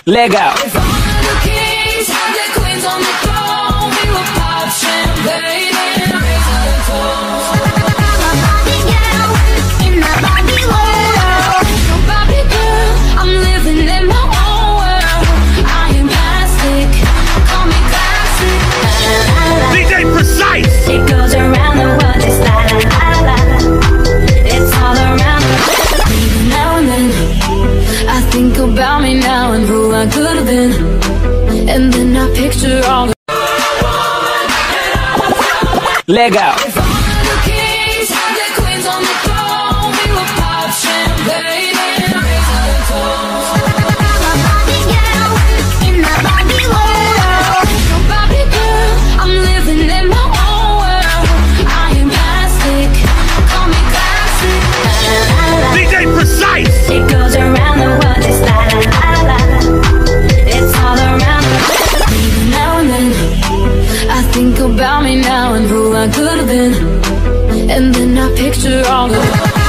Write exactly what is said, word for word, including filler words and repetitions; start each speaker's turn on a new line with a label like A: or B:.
A: Leg out.
B: If all of the kings had their queens on the throne, we would pop champagne and raise our toast. I'm a Barbie girl in my Barbie world. No Barbie girl, I'm living in my own world. I am plastic, call me classic.
C: D J Precise.
B: It goes around the world, it's la la la la. It's all around the world. Even now and then, I think about me now and who I could have been, and then I picture all the
A: Leg out.
B: If all of the kings had their queens on the throne, we would pop champagne and raise our toast. I'm a Barbie girl in my Barbie world. No Barbie girl, I'm living in my own world. I am plastic, call me classic.
C: D J Precise.
B: It goes around the world, it's la la la la. It's all around the world. Even now and then, I think about me now and who I could have been, and then I picture all the